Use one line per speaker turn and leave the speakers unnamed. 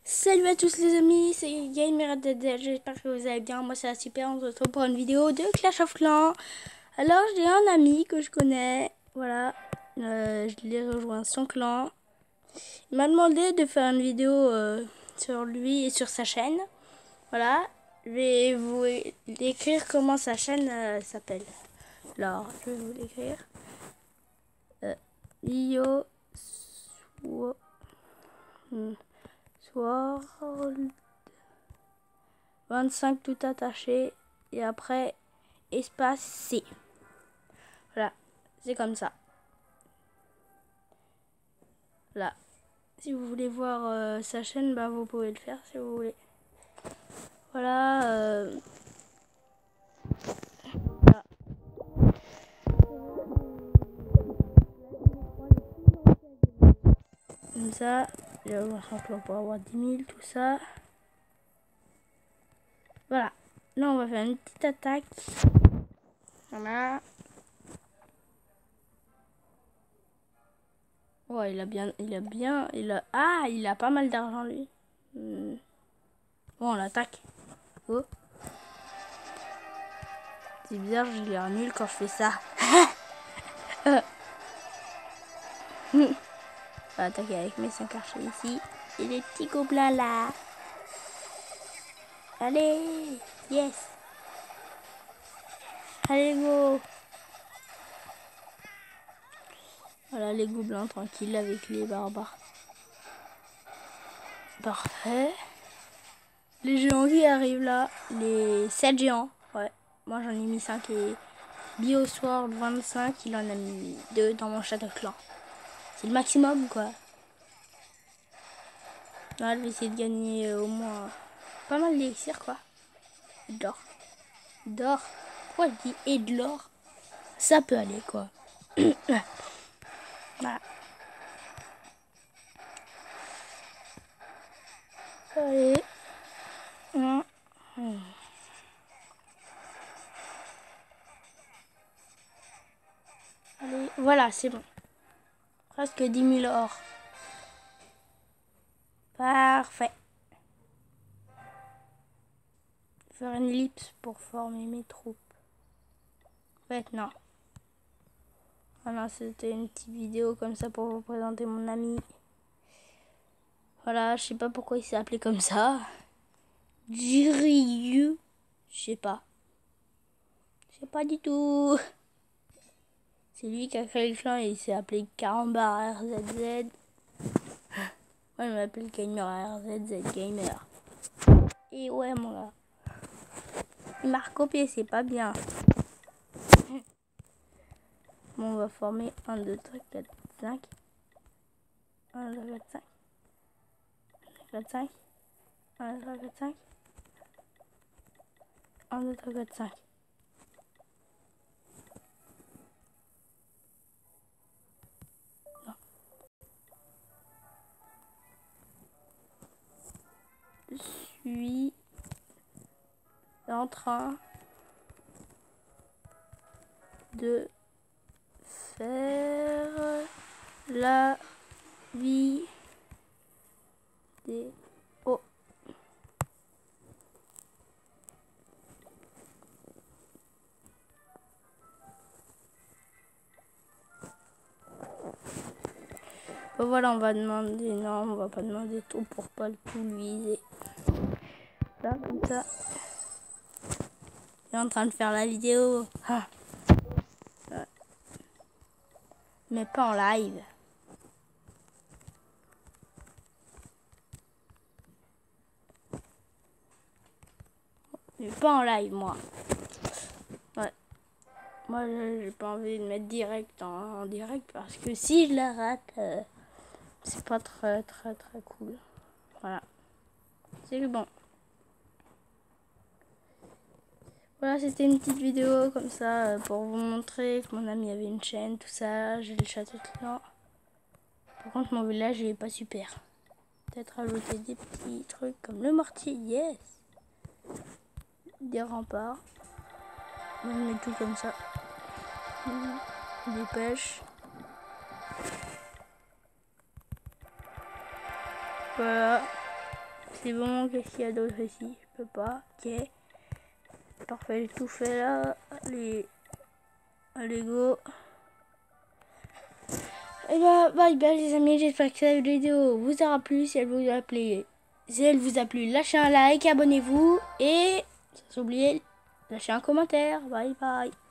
Salut à tous les amis, c'est GamerDD, j'espère que vous allez bien, moi ça va super, on se retrouve pour une vidéo de Clash of Clans. Alors j'ai un ami que je connais, voilà, je l'ai rejoint son clan. Il m'a demandé de faire une vidéo sur lui et sur sa chaîne. Voilà, je vais vous écrire comment sa chaîne s'appelle. Alors, je vais vous l'écrire. Io Sword 25 tout attaché et après espace C. Voilà, c'est comme ça. Là, si vous voulez voir sa chaîne, bah vous pouvez le faire si vous voulez. Voilà. Voilà. Comme ça, je vais voir son plan pour avoir 10 000, tout ça. Voilà. Là, on va faire une petite attaque. Voilà. Ouais, il a pas mal d'argent lui. Bon, on l'attaque. Oh. C'est bizarre, j'ai l'air nul quand je fais ça. On va attaquer avec mes 5 archers ici. Et les petits gobelins là. Allez, yes. Allez, go. Voilà les gobelins tranquilles avec les barbares. Parfait. Les géants qui arrivent là. Les 7 géants. Ouais. Moi j'en ai mis 5 et BioSword 25, il en a mis 2 dans mon château clan. C'est le maximum quoi. Là, je vais essayer de gagner au moins pas mal d'élixir quoi. Et de l'or. D'or. Pourquoi je dis et de l'or? Ça peut aller quoi. Voilà. Allez. Allez, voilà, c'est bon. Presque 10 000 or. Parfait. Faire une ellipse pour former mes troupes. En fait, non. Voilà, c'était une petite vidéo comme ça pour vous présenter mon ami. Voilà, je sais pas pourquoi il s'est appelé comme ça. Jiryu. Je sais pas. Je sais pas du tout. C'est lui qui a créé le clan et il s'est appelé Karamba RZZ. Moi, je m'appelle Gamer RZZ Gamer. Et ouais, mon gars. Il m'a recopié, c'est pas bien. Bon, on va former 1, 2, 3, 4, 5. 1, 2, 3, 4, 5. 4, 5. 1, 2, 3, 4, 5. 1, 2, 3, 4, 5. Non. Je suis en train de faire la vidéo. Bon, voilà, on va demander, non, on va pas demander tout pour pas le tout viser. Là, comme ça. Il est en train de faire la vidéo. Ah. Ouais. Mais pas en live. Mais pas en live, moi. Ouais. Moi, j'ai pas envie de mettre direct en direct parce que si je la rate, c'est pas très cool. Voilà. C'est bon. Voilà, c'était une petite vidéo comme ça pour vous montrer que mon ami avait une chaîne, tout ça. J'ai le château de clan. Par contre, mon village il est pas super. Peut-être ajouter des petits trucs comme le mortier, yes. Des remparts. On met tout comme ça. Des pêches. Voilà. C'est bon, qu'est-ce qu'il y a d'autre ici? Je peux pas. Ok. Parfait, j'ai tout fait là. Allez, go. Et bah, bye bye les amis, j'espère que cette vidéo vous aura plu. Si elle vous a plu, lâchez un like, abonnez-vous et sans oublier, lâchez un commentaire. Bye bye.